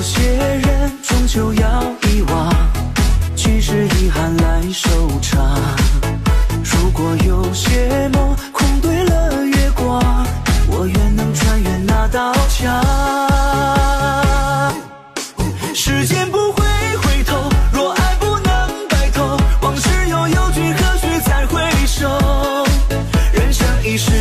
些人终究要遗忘，去世遗憾来收场。如果有些梦空对了月光，我愿能穿越那道墙。时间不会回头，若爱不能白头，往事悠悠，君何须再回首？人生一世。